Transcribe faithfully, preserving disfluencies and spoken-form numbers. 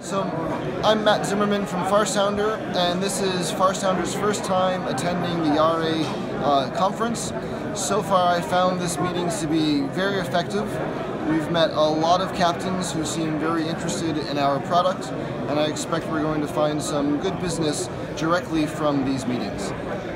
So, I'm Matt Zimmerman from Farsounder, and this is Farsounder's first time attending the Yare uh, conference. So far, I found this meeting to be very effective. We've met a lot of captains who seem very interested in our product, and I expect we're going to find some good business directly from these meetings.